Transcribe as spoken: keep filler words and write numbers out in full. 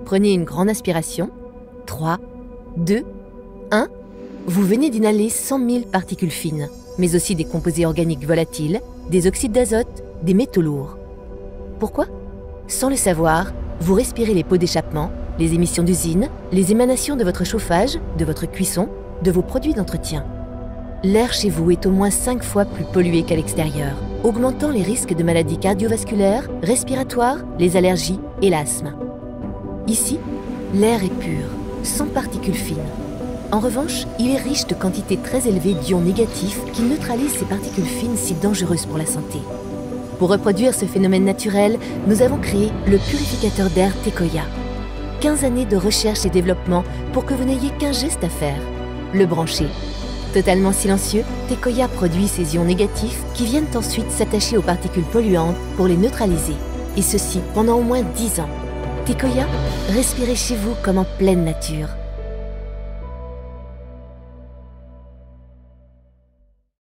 Prenez une grande inspiration. trois, deux, un. Vous venez d'inhaler cent mille particules fines, mais aussi des composés organiques volatiles, des oxydes d'azote, des métaux lourds. Pourquoi? Sans le savoir, vous respirez les pots d'échappement, les émissions d'usine, les émanations de votre chauffage, de votre cuisson, de vos produits d'entretien. L'air chez vous est au moins cinq fois plus pollué qu'à l'extérieur, augmentant les risques de maladies cardiovasculaires, respiratoires, les allergies et l'asthme. Ici, l'air est pur, sans particules fines. En revanche, il est riche de quantités très élevées d'ions négatifs qui neutralisent ces particules fines si dangereuses pour la santé. Pour reproduire ce phénomène naturel, nous avons créé le purificateur d'air Tekoya. quinze années de recherche et développement pour que vous n'ayez qu'un geste à faire, le brancher. Totalement silencieux, Tekoya produit ces ions négatifs qui viennent ensuite s'attacher aux particules polluantes pour les neutraliser. Et ceci pendant au moins dix ans. Tekoya, respirez chez vous comme en pleine nature.